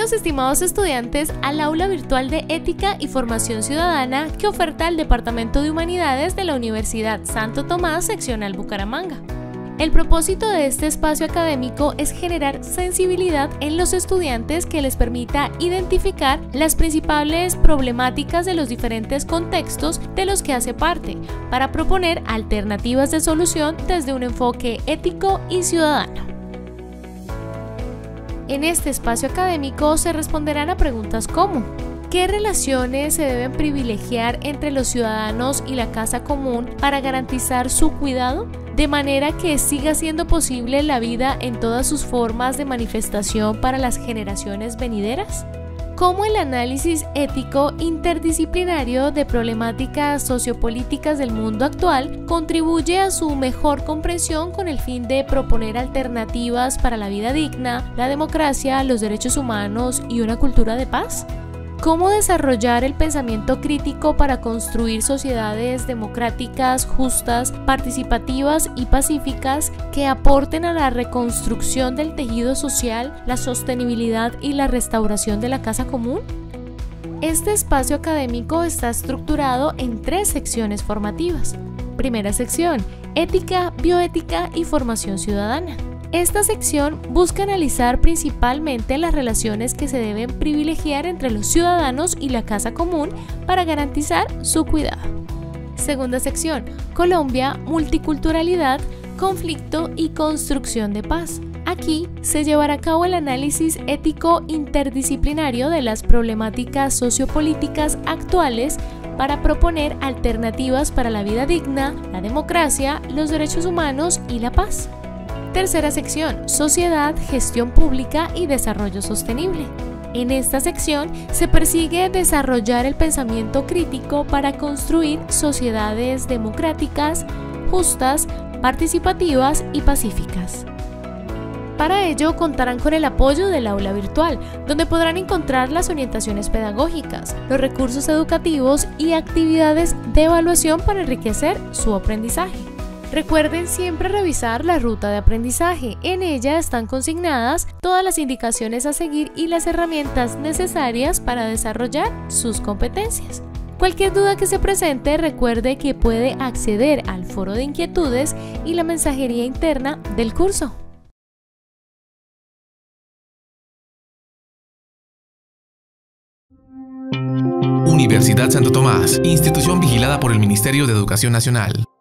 Bienvenidos, estimados estudiantes, al aula virtual de Ética y Formación Ciudadana que oferta el Departamento de Humanidades de la Universidad Santo Tomás, seccional Bucaramanga. El propósito de este espacio académico es generar sensibilidad en los estudiantes que les permita identificar las principales problemáticas de los diferentes contextos de los que hace parte, para proponer alternativas de solución desde un enfoque ético y ciudadano. En este espacio académico se responderán a preguntas como: ¿qué relaciones se deben privilegiar entre los ciudadanos y la casa común para garantizar su cuidado, de manera que siga siendo posible la vida en todas sus formas de manifestación para las generaciones venideras? ¿Cómo el análisis ético interdisciplinario de problemáticas sociopolíticas del mundo actual contribuye a su mejor comprensión con el fin de proponer alternativas para la vida digna, la democracia, los derechos humanos y una cultura de paz? ¿Cómo desarrollar el pensamiento crítico para construir sociedades democráticas, justas, participativas y pacíficas que aporten a la reconstrucción del tejido social, la sostenibilidad y la restauración de la casa común? Este espacio académico está estructurado en 3 secciones formativas. Primera sección: Ética, Bioética y Formación Ciudadana. Esta sección busca analizar principalmente las relaciones que se deben privilegiar entre los ciudadanos y la casa común para garantizar su cuidado. Segunda sección: Colombia, Multiculturalidad, Conflicto y Construcción de Paz. Aquí se llevará a cabo el análisis ético interdisciplinario de las problemáticas sociopolíticas actuales para proponer alternativas para la vida digna, la democracia, los derechos humanos y la paz. Tercera sección: Sociedad, Gestión Pública y Desarrollo Sostenible. En esta sección se persigue desarrollar el pensamiento crítico para construir sociedades democráticas, justas, participativas y pacíficas. Para ello contarán con el apoyo del aula virtual, donde podrán encontrar las orientaciones pedagógicas, los recursos educativos y actividades de evaluación para enriquecer su aprendizaje. Recuerden siempre revisar la ruta de aprendizaje. En ella están consignadas todas las indicaciones a seguir y las herramientas necesarias para desarrollar sus competencias. Cualquier duda que se presente, recuerde que puede acceder al foro de inquietudes y la mensajería interna del curso. Universidad Santo Tomás, institución vigilada por el Ministerio de Educación Nacional.